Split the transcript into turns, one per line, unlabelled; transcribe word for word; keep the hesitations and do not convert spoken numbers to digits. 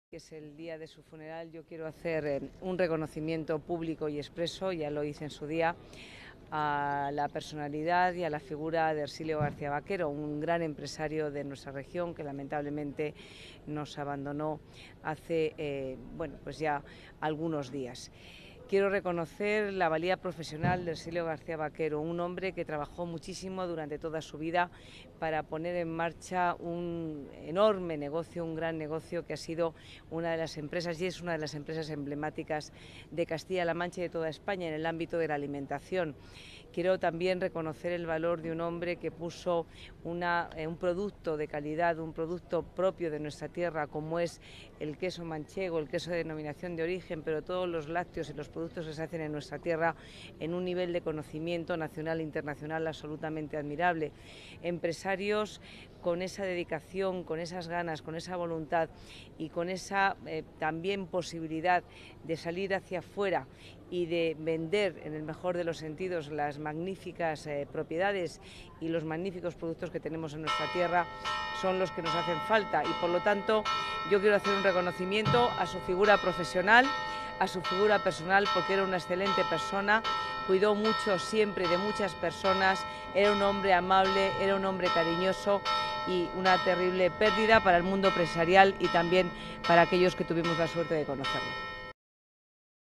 Que es el día de su funeral, yo quiero hacer eh, un reconocimiento público y expreso, ya lo hice en su día, a la personalidad y a la figura de Hercílio García Vaquero, un gran empresario de nuestra región que lamentablemente nos abandonó hace eh, bueno, pues ya algunos días. Quiero reconocer la valía profesional de Hercílio García Vaquero, un hombre que trabajó muchísimo durante toda su vida para poner en marcha un enorme negocio, un gran negocio que ha sido una de las empresas y es una de las empresas emblemáticas de Castilla-La Mancha y de toda España en el ámbito de la alimentación. Quiero también reconocer el valor de un hombre que puso una, eh, un producto de calidad, un producto propio de nuestra tierra, como es el queso manchego, el queso de denominación de origen, pero todos los lácteos y los productos que se hacen en nuestra tierra en un nivel de conocimiento nacional e internacional absolutamente admirable. Empresarios con esa dedicación, con esas ganas, con esa voluntad y con esa eh, también posibilidad de salir hacia afuera y de vender, en el mejor de los sentidos, las magníficas eh, propiedades y los magníficos productos que tenemos en nuestra tierra, son los que nos hacen falta. Y por lo tanto, yo quiero hacer un reconocimiento a su figura profesional, a su figura personal, porque era una excelente persona, cuidó mucho siempre de muchas personas, era un hombre amable, era un hombre cariñoso y una terrible pérdida para el mundo empresarial y también para aquellos que tuvimos la suerte de conocerlo.